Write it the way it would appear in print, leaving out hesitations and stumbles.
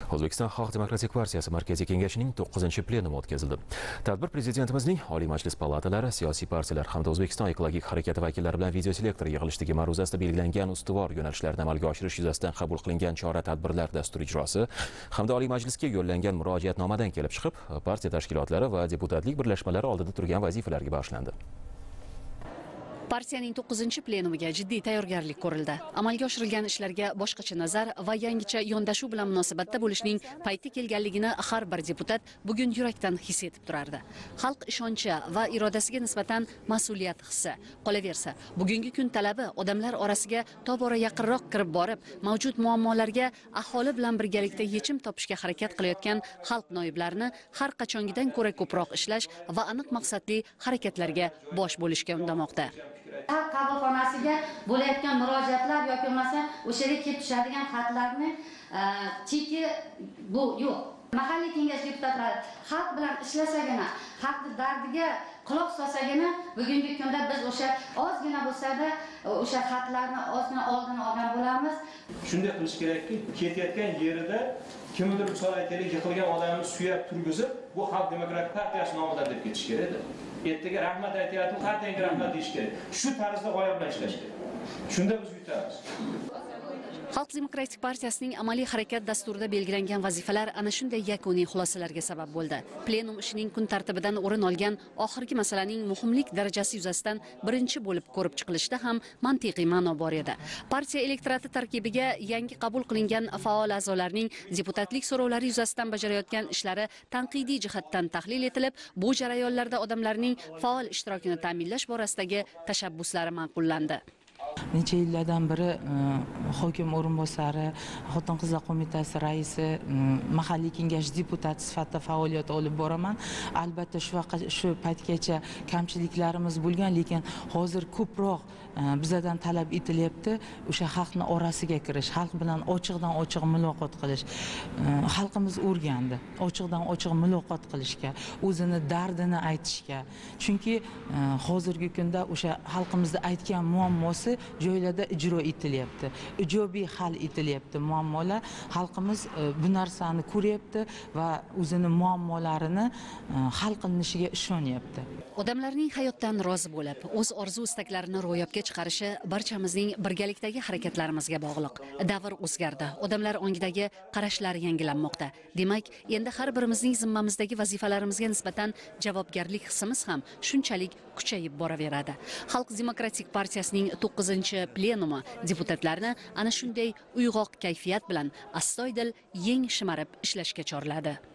O'zbekiston Xalq demokratik partiyasi Markaziy kengashining 9-plenumi o'tkazildi. Tadbir prezidentimizning Oliy Majlis palatalari, siyosiy partiyalar hamda O'zbekiston ekologik harakati vakillari bilan videoselektor yig'ilishdagi ma'ruzasida belgilangan ustuvor yo'nalishlarni amalga oshirish yuzasidan qabul qilingan chora-tadbirlar dasturi ijrosi hamda Oliy Majlisga yo'llangan murojaatnomadan kelib chiqib, partiya tashkilotlari va deputatlik birlashmalari oldida turgan vazifalarga bag'ishlandi. Partiyaning 9-plenumiga jiddiy tayyorgarlik ko'rildi. Amalga oshirilgan ishlarga boshqacha nazar va yangicha yondashuv bilan munosabatda bo'lishning payti kelganligini har bir deputat bugun yurakdan his etib turardi. Xalq ishonchi va irodasiga nisbatan mas'uliyat hissi. Qolaversa, bugungi kun talabi odamlar orasiga tobora yaqinroq kirib borib, mavjud muammolarga aholi bilan birgalikda yechim topishga harakat qilayotgan xalq noyiblarini har qachongidan ko'ra ko'proq ishlash va aniq maqsadli harakatlarga bosh bo'lishga undamoqda. Xalq qabulxonasiga bo'layotgan murojaatlar yoki bo'lmasa o'sha yerga kelib tushadigan xatlarni cheki bu yo'q. Mahalliy kengash deputatlari xalq bilan ishlasagina, xalqning dardiga quloq solsagina, bugungi kunda biz o'sha ozgina bo'lsa-da o'sha xatlarni ozgina oldini olgan bo'lamiz. Shunday qilish kerakki, ketayotgan yerida kimdir misol aytaylik, yiqilgan odamni suyab turgizib, bu Xalq demokratik partiyasi nomidan deb ketish kerak edi. Ertaga rahmat aytayotgan partiyaga rahmat deyish kerak. Shu tarzda g'oya bilan ishlash kerak. Shunda biz yutamiz. Xalq demokratik partiyasining amaliy harakat dasturida belgilangan vazifalar ana shunday yakuniy xulosalarga sabab bo'ldi. Plenum ishining kun tartibidan o'rin olgan oxirgi masalaning muhimlik darajasi yuzasidan birinchi bo'lib ko'rib chiqilishda ham mantiqiy ma'no bor edi. Partiya elektorati tarkibiga yangi qabul qilingan faol a'zolarning deputatlik so'rovlari yuzasidan bajarayotgan ishlari tanqidiy jihatdan tahlil etilib, bu jarayonlarda odamlarning faol ishtirokini ta'minlash borasidagi tashabbuslari ma'qullandi. Necha yillardan beri hokim o'rinbosari, Xotin-qizlar qo'mitasi raisi, mahalliy kengash deputati sifatida faoliyat olib boraman. Albatta shu paytgacha kamchiliklarimiz bo'lgan, lekin hozir ko'proq bizdan talab etilyapti o'sha xalqni orasiga kirish, xalq bilan ochiqdan ochiq muloqot qilish. Xalqimiz o'rgandi ochiqdan ochiq muloqot qilishga, o'zini dardini aytishga. Chunki hozirgi kunda o'sha xalqimizda aytgan muammosi joylarda ijro etilyapti. Ijobiy hal etilyapti muammolar. Xalqimiz bu narsani ko'ryapti va o'zini muammolarini hal qilinishiga ishonyapti. Odamlarning hayotdan rozi bo'lib, o'z orzu istaklarini ro'yobga chiqarishi barchamizning birgalikdagi harakatlarimizga bog'liq. Davr o'zgardi. Odamlar ongidagi qarashlari yangilanmoqda. Demak, endi har birimizning zimmamizdagi vazifalarimizga nisbatan javobgarlik hissimiz ham shunchalik kuchayib boraveradi. Xalq demokratik partiyasining 9-plenumi deputatlarni ana shunday uyg'oq kayfiyat bilan astoydil yeng shimarib ishlashga chorladi.